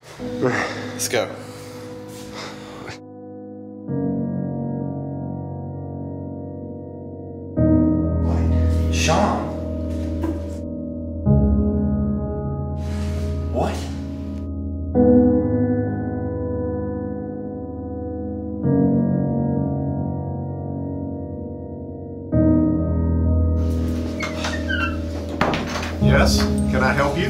Let's go. What? Sean? What? Yes, can I help you?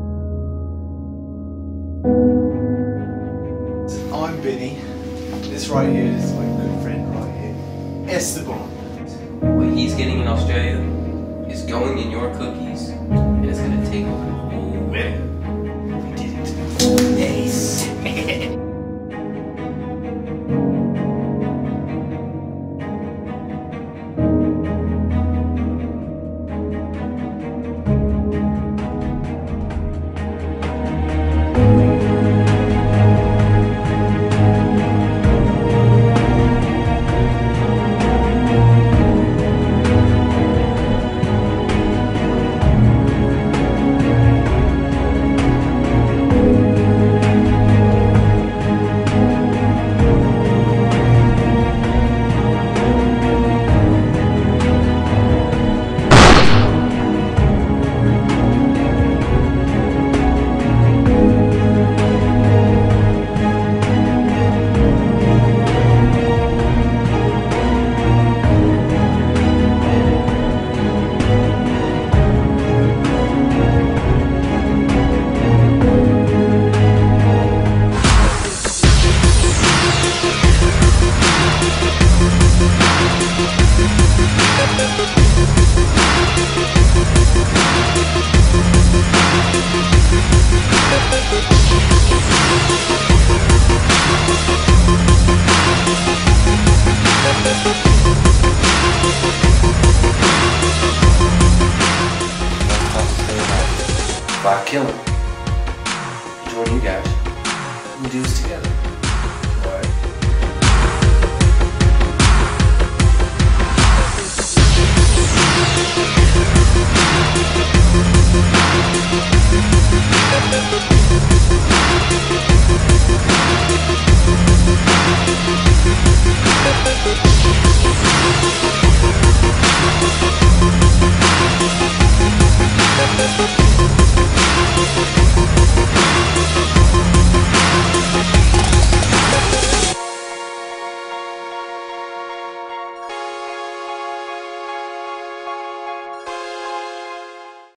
I'm Benny. This right here is my good friend right here, Esteban. What he's getting in Australia is going in your cookies, and it's gonna take a whole minute. We did it. Yes. If I kill him, join you guys, we'll do this together.